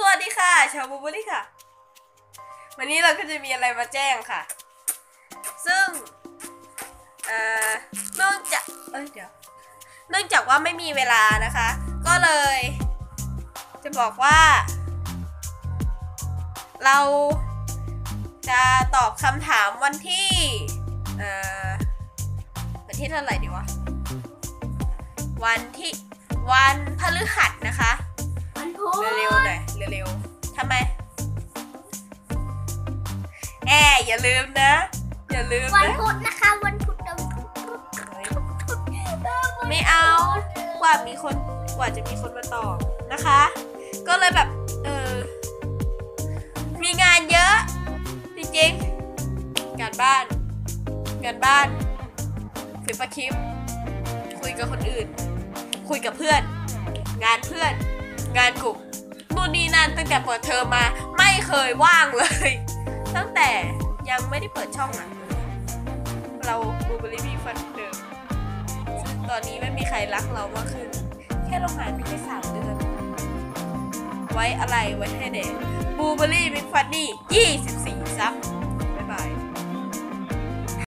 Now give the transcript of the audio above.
วัสดีค่ะชาวบูเบอรี่ค่ะวันนี้เราก็จะมีอะไรมาแจ้งค่ะซึ่งเนื่องจากว่าไม่มีเวลานะคะก็เลยจะบอกว่าเราจะตอบคำถามวันที่เท่าไหร่ดีวะวันพฤหัสนะคะวันพุธเร็วๆหน่อยเร็วๆทำไมอย่าลืมนะวันพุธนะคะวันพุธไม่เอากว่าจะมีคนมาตอบนะคะก็เลยแบบมีงานเยอะจริงๆการบ้านฟิปคลิปคุยกับคนอื่นคุยกับเพื่อนงานกลุ่มนู่นนี่นั่นตั้งแต่เปิดเทอมมาไม่เคยว่างเลยตั้งแต่ยังไม่ได้เปิดช่องเราบูเบอรี่มีฟันเดิมซึ่งตอนนี้ไม่มีใครรักเรามากขึ้นแค่เราหายไปแค่3 เดือนไว้อะไรไว้ให้เด็กบูเบอรี่มีฟันนี่24 ซับ